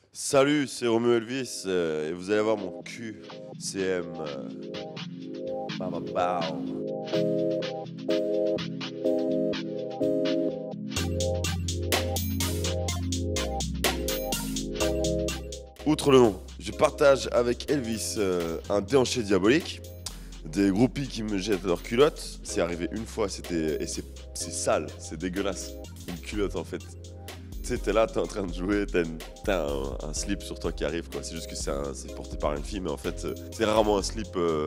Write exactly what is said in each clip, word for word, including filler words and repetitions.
Salut, c'est Romeo Elvis euh, et vous allez voir mon Q C M. Euh, bam, bam, bam. Outre le nom, je partage avec Elvis euh, un déhanché diabolique, des groupies qui me jettent leurs culottes. C'est arrivé une fois, c'était et c'est c'est sale, c'est dégueulasse. Une culotte en fait. Tu sais, t'es là, t'es en train de jouer, t'as, une- t'as un, un slip sur toi qui arrive, quoi. C'est juste que c'est, un- c'est porté par une fille, mais en fait, euh, c'est rarement un slip euh,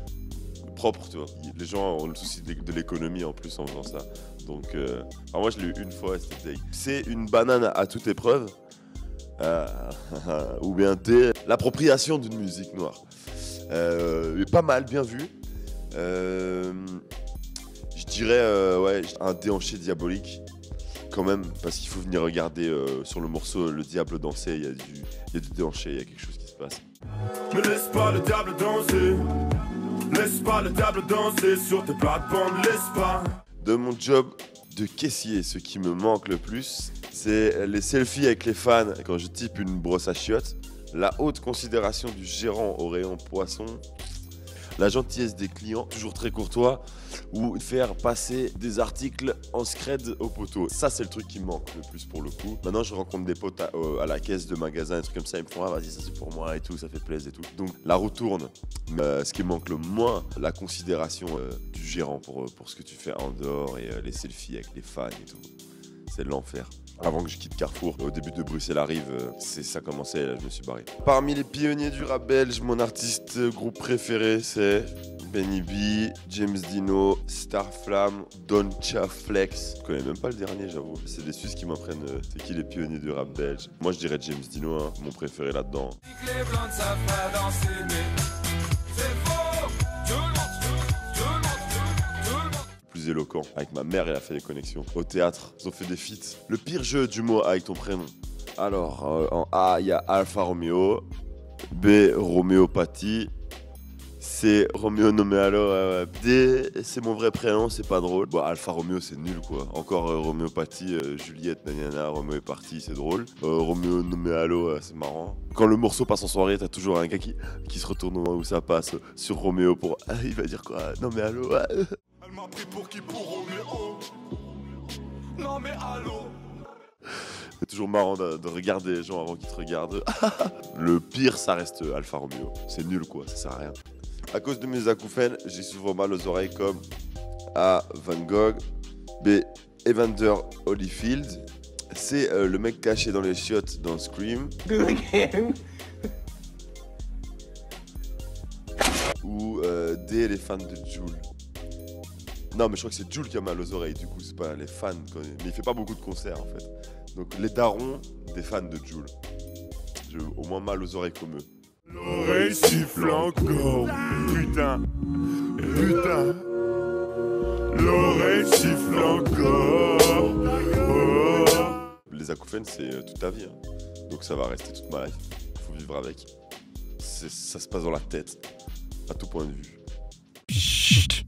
propre, tu vois. Les gens ont le souci de, de l'économie en plus en faisant ça. Donc, euh, alors moi, je l'ai eu une fois, et c'était dingue. C'est une banane à toute épreuve, euh, ou bien t'es l'appropriation d'une musique noire. Euh, pas mal, bien vu. Euh, je dirais, euh, ouais, un déhanché diabolique. Quand même, parce qu'il faut venir regarder euh, sur le morceau Le Diable danser, il y a du, il y a du déhanché, il y a quelque chose qui se passe. Ne laisse pas le diable danser, laisse pas le diable danser sur tes plates-bandes, laisse pas. De mon job de caissier, ce qui me manque le plus, c'est les selfies avec les fans quand je type une brosse à chiottes, la haute considération du gérant au rayon poisson, la gentillesse des clients, toujours très courtois, ou faire passer des articles en scred au poteau. Ça, c'est le truc qui me manque le plus pour le coup. Maintenant, je rencontre des potes à, euh, à la caisse de magasin, des trucs comme ça, ils me font « Ah, vas-y, ça c'est pour moi et tout, ça fait plaisir et tout ». Donc, la roue tourne. Mais euh, ce qui me manque le moins, la considération euh, du gérant pour, euh, pour ce que tu fais en dehors et euh, les selfies avec les fans et tout. C'est l'enfer. Avant que je quitte Carrefour, au début de Bruxelles arrive, euh, c'est ça commençait et là je me suis barré. Parmi les pionniers du rap belge, mon artiste euh, groupe préféré c'est Benny B, James Dino, Starflame, Don Cha Flex. Je connais même pas le dernier, j'avoue. C'est des Suisses qui m'apprennent euh, c'est qui les pionniers du rap belge. Moi je dirais James Dino, hein, mon préféré là-dedans. Les blancs ne savent pas danser, mais c'est faux. Tout le monde, tout le monde, tout le monde. Plus éloquent. Avec ma mère, elle a fait des connexions. Au théâtre, ils ont fait des feats. Le pire jeu du mot avec ton prénom. Alors, euh, en A, il y a Alpha Romeo. B, Roméopathie. C, Roméo nommé alors. Euh, D, c'est mon vrai prénom, c'est pas drôle. Bon, Alpha Romeo, c'est nul quoi. Encore euh, Roméopathie, euh, Juliette, nanana, Roméo est parti, c'est drôle. Euh, Roméo nommé Allo, euh, c'est marrant. Quand le morceau passe en soirée, t'as toujours un gars qui, qui se retourne au moment où ça passe euh, sur Roméo pour. Ah, il va dire quoi? Non mais Allo, ah, euh. Elle m'a pris pour qui pour Roméo. Non mais allô. C'est toujours marrant de, de regarder les gens avant qu'ils te regardent. Le pire, ça reste Alpha Romeo. C'est nul quoi, ça sert à rien. À cause de mes acouphènes, j'ai souvent mal aux oreilles comme A. Van Gogh, B. Evander Holyfield, C. Euh, le mec caché dans les chiottes dans Scream, ou euh, D. les fans de Jul. Non mais je crois que c'est Jul qui a mal aux oreilles, du coup c'est pas les fans, mais il fait pas beaucoup de concerts en fait. Donc les darons des fans de Jul. J'ai au moins mal aux oreilles comme eux. L'oreille siffle encore. Putain, putain. L'oreille siffle encore. Oh. Les acouphènes c'est euh, toute ta vie, hein. Donc ça va rester toute ma life. Faut vivre avec. C'est- Ça se passe dans la tête, à tout point de vue. Chut.